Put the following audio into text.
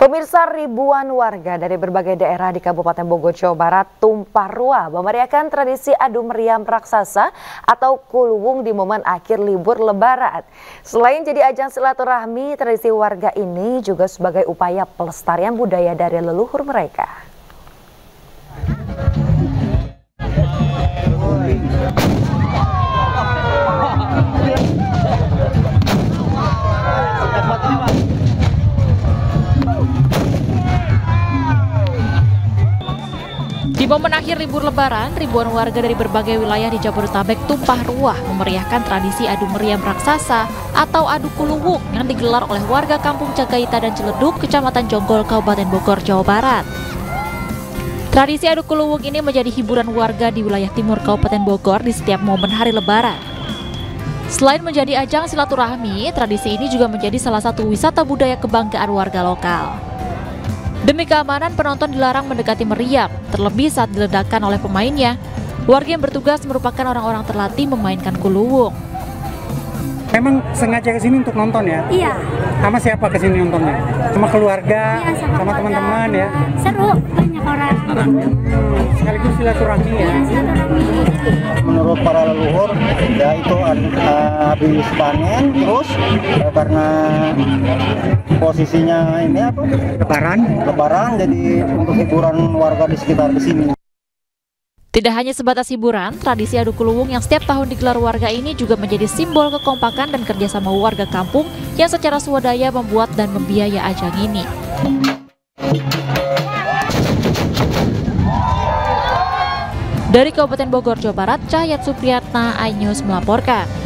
Pemirsa, ribuan warga dari berbagai daerah di Kabupaten Bogor, Jawa Barat tumpah ruah memeriahkan tradisi adu meriam raksasa atau Kuluwung di momen akhir libur Lebaran. Selain jadi ajang silaturahmi, tradisi warga ini juga sebagai upaya pelestarian budaya dari leluhur mereka. Di momen akhir libur Lebaran, ribuan warga dari berbagai wilayah di Jabodetabek tumpah ruah memeriahkan tradisi adu meriam raksasa atau adu Kuluwung yang digelar oleh warga kampung Cagaita dan Ciledug, Kecamatan Jonggol, Kabupaten Bogor, Jawa Barat. Tradisi adu Kuluwung ini menjadi hiburan warga di wilayah timur Kabupaten Bogor di setiap momen hari Lebaran. Selain menjadi ajang silaturahmi, tradisi ini juga menjadi salah satu wisata budaya kebanggaan warga lokal. Demi keamanan, penonton dilarang mendekati meriam, terlebih saat diledakkan oleh pemainnya. Warga yang bertugas merupakan orang-orang terlatih memainkan Kuluwung. Memang sengaja ke sini untuk nonton ya? Iya. Sama siapa ke sini nontonnya? Sama keluarga, Iya, sama teman-teman ya? Seru, banyak orang. Sekaligus silaturahmi ya? Iya, silaturahmi. Menurut para leluhur, ya itu habis panen, terus karena posisinya ini apa? Lebaran, jadi untuk hiburan warga di sekitar di sini. Tidak hanya sebatas hiburan, tradisi adu Kuluwung yang setiap tahun digelar warga ini juga menjadi simbol kekompakan dan kerjasama warga kampung yang secara swadaya membuat dan membiayai ajang ini. Dari Kabupaten Bogor, Jawa Barat, Cahyat Supriyatna, iNews melaporkan.